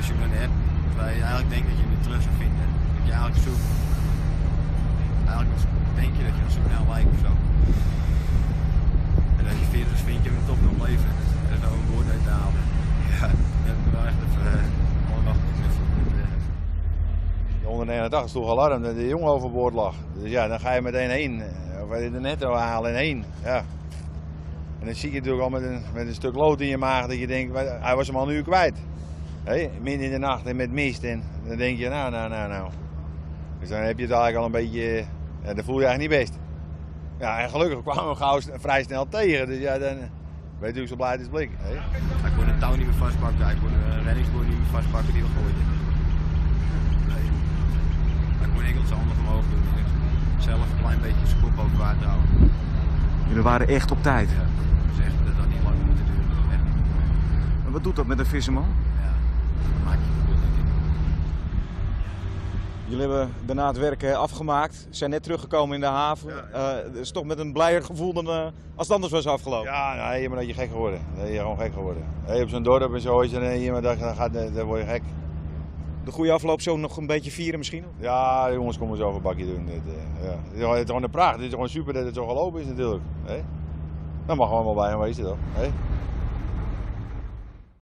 als je hem dan hebt, terwijl je eigenlijk denkt dat je hem weer terug zou vinden. Dat je eigenlijk zoekt. Eigenlijk denk je dat je zo snel lijkt of zo. En als je 40 is, vind je hem toch nog leven. Er is nou een woord uit te halen. Ja, dat heb ik wel echt even allemaal geknuffeld. De 189 sloeg alarm dat de jongen overboord lag. Dus ja, dan ga je meteen heen. Of je de netto halen en heen. Ja. En dan zie je natuurlijk al met een stuk lood in je maag dat je denkt, hij was hem al een uur kwijt. Hey, midden in de nacht en met mist. En dan denk je, nou. Dus dan heb je het eigenlijk al een beetje, ja, dat voel je eigenlijk niet best. Ja, en gelukkig kwamen we gauw vrij snel tegen. Dus ja, dan weet je zo blij als blik. Hey. Hij kon een touw niet meer vastpakken, hij kon een reddingsboei niet meer vastpakken die we gooiden. Nee. Hij kon enkel zijn handen omhoog doen en zelf een klein beetje zijn kop over water houden. Jullie waren echt op tijd. Ja, dus echt dat had niet lang moeten duren. Echt niet. En wat doet dat met een visserman? Ja, dat maak je kapot denk ik. Jullie hebben daarna het werk afgemaakt, zijn net teruggekomen in de haven. Dus toch met een blijer gevoel dan als het anders was afgelopen. Ja, nee, maar dat je gek geworden. Dat je gewoon gek geworden. Hey, op zo'n dorp en zo is er iemand dan word je gek. De goede afloop zo nog een beetje vieren misschien? Ja, de jongens komen zo een bakje doen. Het is gewoon een pracht. Het is gewoon super dat het zo gelopen is natuurlijk. Hey? Dat mag gewoon wel bij hem wezen toch? Hey?